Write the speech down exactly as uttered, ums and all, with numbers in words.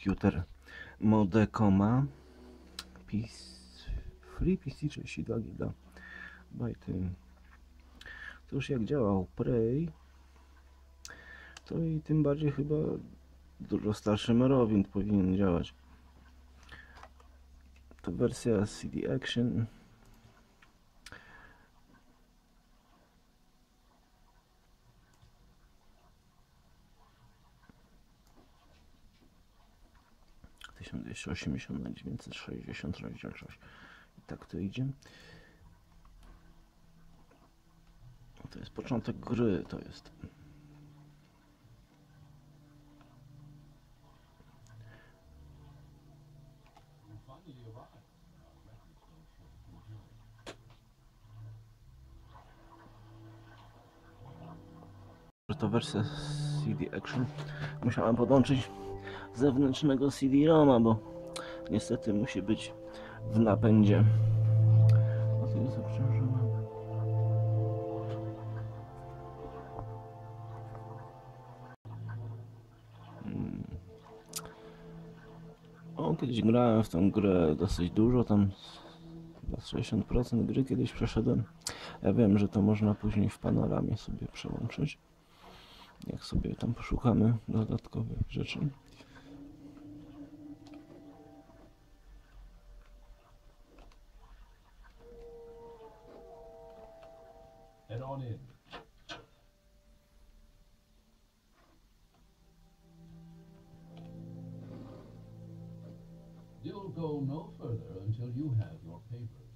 Computer Modecoma Free P C trzydzieści dwa giga bajty. To już jak działał Prey, to i tym bardziej chyba dużo starszy Morrowind powinien działać. To wersja C D Action. tysiąc dwieście osiemdziesiąt na dziewięćset sześćdziesiąt rozdzielczość. I tak to idzie. To jest początek gry, to jest. To wersja C D Action. Musiałem podłączyć zewnętrznego C D-ROMa, bo niestety musi być w napędzie. A to jest obciążone. Hmm. O, kiedyś grałem w tę grę dosyć dużo, tam sześćdziesiąt procent gry kiedyś przeszedłem. Ja wiem, że to można później w panoramie sobie przełączyć, jak sobie tam poszukamy dodatkowych rzeczy. Head on in. You'll go no further until you have your papers.